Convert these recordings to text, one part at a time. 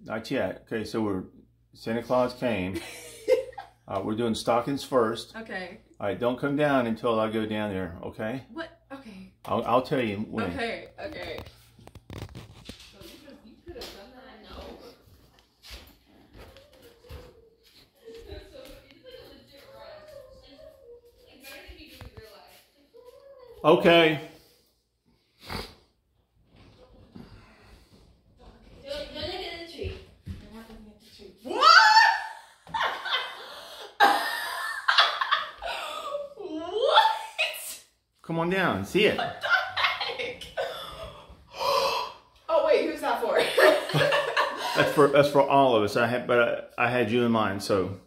Not yet. Okay, so Santa Claus came. We're doing stockings first. Okay. All right, don't come down until I go down there, okay? What? Okay. I'll tell you when. Okay, okay. You could have done that. No. Okay. Don't look at the tree. We're not looking at the tree. What? What? Come on down, see it. What the heck? Oh wait, who's that for? That's for all of us. I had you in mind, so.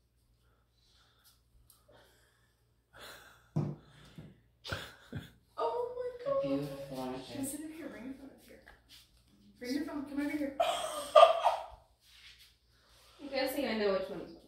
Oh my god. Beautiful, aren't Can I they? sit up here? Bring your phone up here. Bring your phone. Come over here. I'm guessing I know which one's one.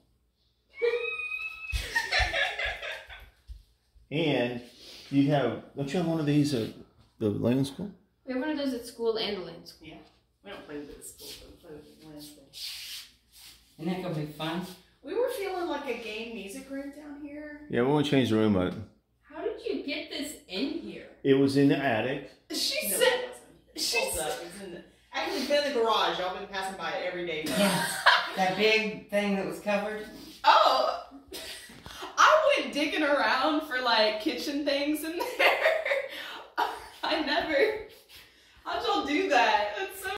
And don't you have one of these at the Lane School? We have one of those at school and the land school. Yeah. We don't play with this school, but we play with Wednesday. Isn't that gonna be fun? We were feeling like a game music room down here. Yeah, we want to change the room up. How did you get this in here? It was in the attic. She No, said. it wasn't. She Hold said. up, it's in the- Actually, it's been in the garage. Y'all been passing by it every day. Yeah. That big thing that was covered? Oh, I went digging around for like kitchen things in there. I never. How'd y'all do that? That's